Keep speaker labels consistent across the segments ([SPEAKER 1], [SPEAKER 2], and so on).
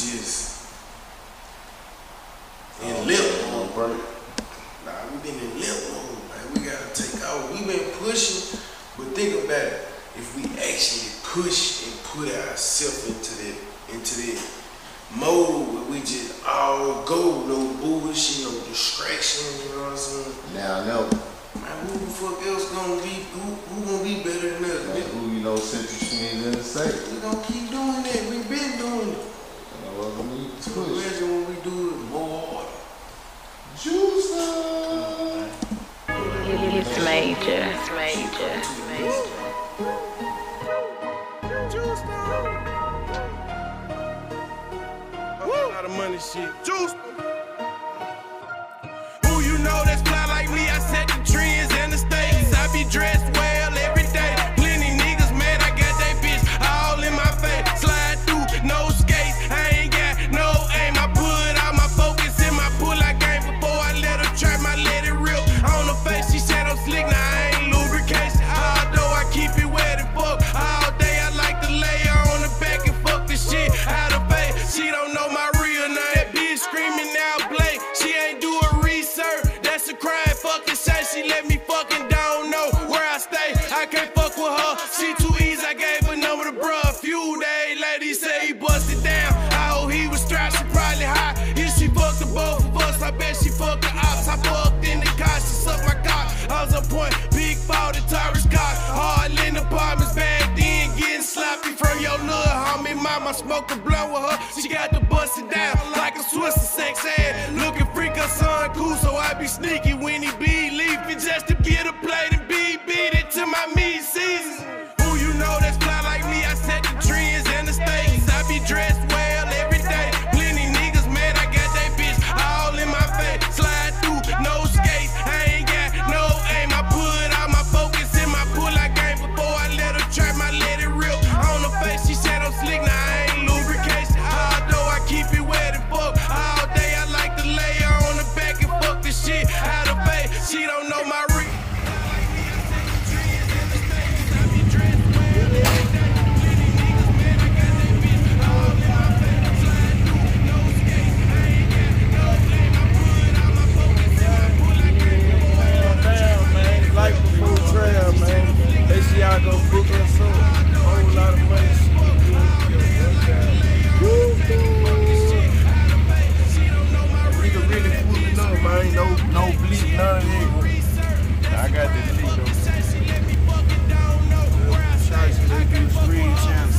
[SPEAKER 1] just in limp mode. Nah, we been in limp mode, man. We gotta take off. We been pushing, but think about it. If we actually push and put ourselves into that mode where we just all go, no bullshit, no distractions, you know what I'm saying?
[SPEAKER 2] Now I know.
[SPEAKER 1] Man, who the fuck else gonna be, who gonna be better than us?
[SPEAKER 2] Man, who you know Central Swings in the state?
[SPEAKER 1] We gonna keep doing that, we been doing it.
[SPEAKER 2] You know what I mean?
[SPEAKER 1] So imagine when we do it more.
[SPEAKER 2] Juicer!
[SPEAKER 3] It's major, it's major, it's major.
[SPEAKER 1] A lot of money shit. Juice.
[SPEAKER 4] Who you know that's fly like me? I set the trends in the States. I be dressed well every day. Plenty niggas mad, I got that bitch all in my face. Slide through, no skates. I ain't got no aim. I put all my focus in my pull-out game before I let her trap. I let it rip on her face. She said I'm slick, now I ain't lubrication. Although I keep it wet and fuck all day. I like to lay her on the back and fuck the shit out of face. She don't know my real name. That bitch screaming out Blake. She ain't do a research. That's a crime. Fucking say she let me fucking don't know where I stay. I can't fuck with her. She too easy. I gave her number to bruh. A few days later he said he busted down. I hope he was strapped. She probably high. If she fucked the both of us, I bet she fucked the ops. I fucked in the car. She sucked my cock. I was on point. Big 40 Taurus cock. Hard in apartments back then. Getting sloppy from your little homie mama. Smoke a blunt with her. She got to bust it down like a Swiss sex ad. Looking freak her son cool, so I be sneaky when he be leafing just to get a plate and beat it to my meat season. Who you know that's fly like me? I set the trends in the States. I be dressed well every day. Plenty niggas mad, I got that bitch all in my face. Slide through, no skates. I ain't got no aim. I put all my focus in my pull-out game before I let her trap. I let it rip on her face. She said I'm slick, now I ain't lubrication. Although I keep it wet and fuck all day. I like to lay her on the back and fuck the shit out of face. She don't know my real.
[SPEAKER 5] Life before trail, man. They see I go book us up. Whole lot of money. Nigga really pulling up, man. No bleed, none of that. I got the lead though. Shots, they do screen channels.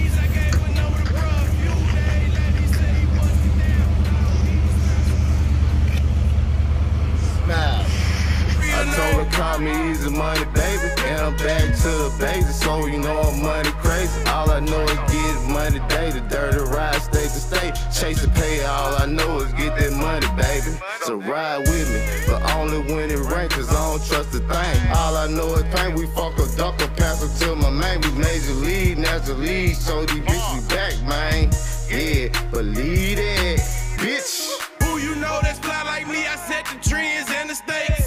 [SPEAKER 2] Now, I told her call me easy money, baby. And I'm back to the basics, so you know I'm money crazy. All I know is get money day to dirty ride state to state. Chase the pay, all I know is get that money, baby. So ride with me, but only when it rains, cause I don't trust a thing. All I know is pain, we fuck a duck or pass her to my man. We major league, natural league, so these bitches be back, man. Yeah, believe it, bitch.
[SPEAKER 4] Who you know that's fly like me? I set the trends in the States.